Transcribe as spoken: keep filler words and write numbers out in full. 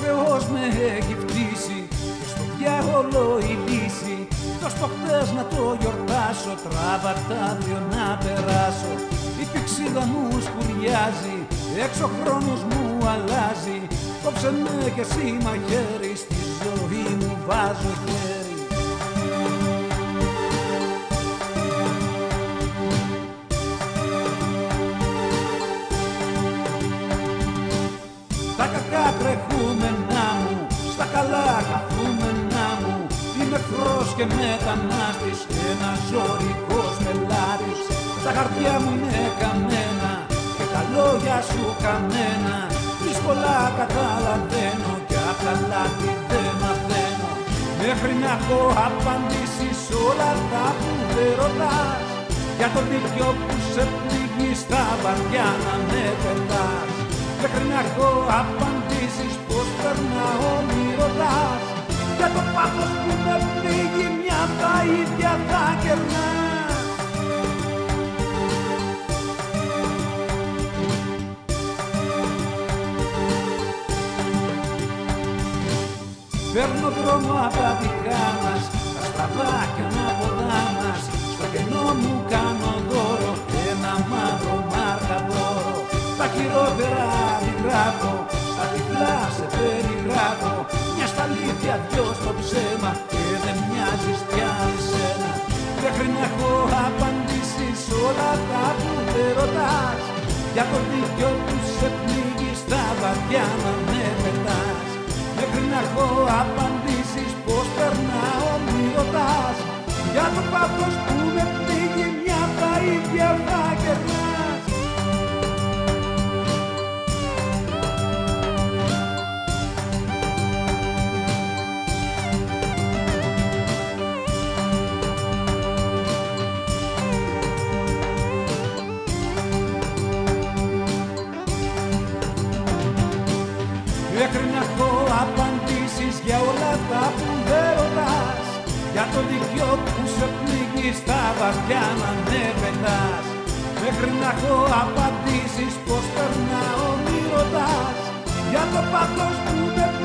Θεός με έχει φτύσει και στο διάβολο η λύση. Δώσ' το χτες να το γιορτάσω, τράβα τα αύριο να περάσω. Η πηξίδα μου σκουριάζει, έξω χρόνος μου αλλάζει. Κόψε με κι εσύ μαχαίρι, στη ζωή μου βάζω χέρι. Τα κακά τρεχούμενά μου, στα καλά καθούμενά μου. Είμαι εχθρός και μετανάστης, ένας ζωρικός πελάτης. Τα χαρτιά μου είναι καμένα και τα λόγια σου καμένα. Δύσκολα καταλαβαίνω κι απ' τα λάθη δεν μαθαίνω. Μέχρι να έχω απαντήσεις όλα αυτά που δεν ρωτάς. Για το δίκιο που σε πνίγει στα βαριά να με πετάς. Μέχρι να έχω απαντήσεις πως περνάω μη ρωτάς. Για το πάθος που με πνίγει μια απ' τα ίδια θα κερνάς. Παίρνω δρόμο απ' τα δικά μας, τα στραβά και ανάποδά μας. Στο κενό μου κάνω δώρο, ένα μαύρο μαρκαδόρο. Τα χειρότερα αντιγράφω, στα τυφλά σε περιγράφω. Μια στα αλήθεια, δυο στο ψέμα και δεν μοιάζεις πια εσένα. Μέχρι να έχω απαντήσεις όλα αυτά που δεν ρωτάς. Για το δίκιο που σε πνίγει στα βαριά να με πετάς. Μέχρι να έχω απαντήσεις πως περνάω μη ρωτάς. Για το πάθος που με πνίγει μια απ' τα ίδια θα κερνάς. Μέχρι να έχω απαντήσεις για όλα αυτά που δεν ρωτάς. Για το δίκιο που σε πνίγει στα βαριά να με πετάς. Μέχρι να έχω απαντήσεις πως περνάω μη ρωτάς. Για το πάθος που με